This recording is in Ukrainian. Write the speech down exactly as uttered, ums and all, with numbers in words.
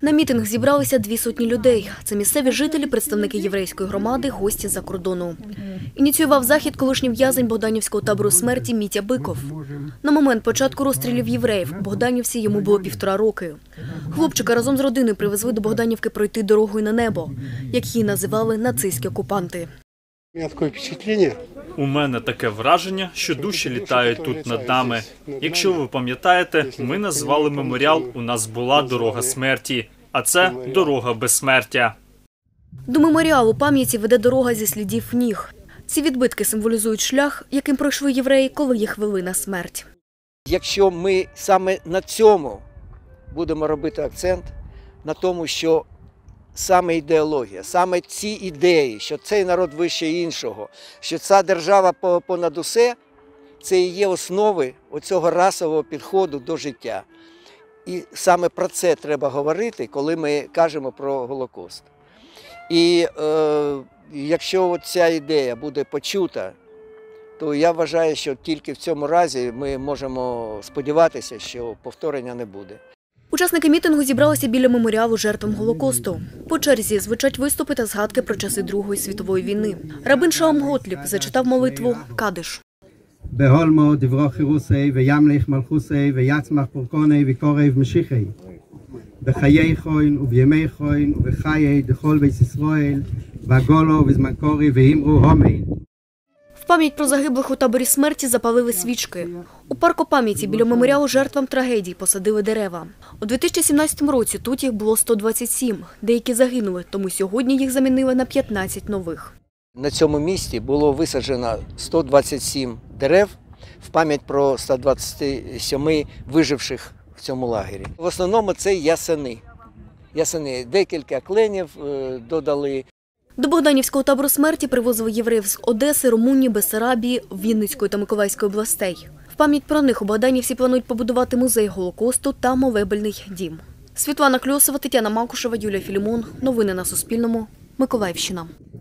На мітинг зібралися дві сотні людей. Це місцеві жителі, представники єврейської громади, гості з-за кордону. Ініціював захід колишній в'язень Богданівського табору смерті Мітя Биков. На момент початку розстрілів євреїв у Богданівці йому було півтора роки. Хлопчика разом з родиною привезли до Богданівки пройти дорогою на небо, як її називали нацистські окупанти. У мене таке враження, що душі літають тут над нами. Якщо ви пам'ятаєте, ми назвали меморіал «У нас була дорога смерті», а це дорога безсмертя. До меморіалу пам'яті веде дорога зі слідів ніг. Ці відбитки символізують шлях, яким пройшли євреї, коли їх вели на смерть. Якщо ми саме на цьому будемо робити акцент, на тому, що саме ідеологія, саме ці ідеї, що цей народ вище іншого, що ця держава понад усе, це і є основи оцього расового підходу до життя. І саме про це треба говорити, коли ми кажемо про Голокост. І е, якщо ця ідея буде почута, то я вважаю, що тільки в цьому разі ми можемо сподіватися, що повторення не буде. Учасники мітингу зібралися біля меморіалу жертвам Голокосту. По черзі звучать виступи та згадки про часи Другої світової війни. Рабин Шаум Готліб зачитав молитву «Кадиш». «Бегольмо дивро хирусей, веямлих малхусей, веяцмах пурконей, вікорей вмшихей. בחיי חוין ובימי חוין ובחיי דכל בית ישראל והגולו וזמקורי ואמרו הומיין». В пам'ять про загиблих у таборі смерті запалили свічки. У парку пам'яті біля меморіалу жертвам трагедій посадили дерева. У дві тисячі сімнадцятому році тут їх було сто двадцять сім. Деякі загинули, тому сьогодні їх замінили на п'ятнадцять нових. На цьому місці було висаджено сто двадцять сім дерев в пам'ять про сто двадцять сім виживших в цьому лагері. В основному це ясени. Ясени. Декілька кленів додали. До Богданівського табору смерті привозили євреїв з Одеси, Румунії, Бессарабії, Вінницької та Миколаївської областей. В пам'ять про них у Богданівці планують побудувати музей Голокосту та молебельний дім. Світлана Кльосова, Тетяна Макушева, Юлія Філімон. Новини на Суспільному. Миколаївщина.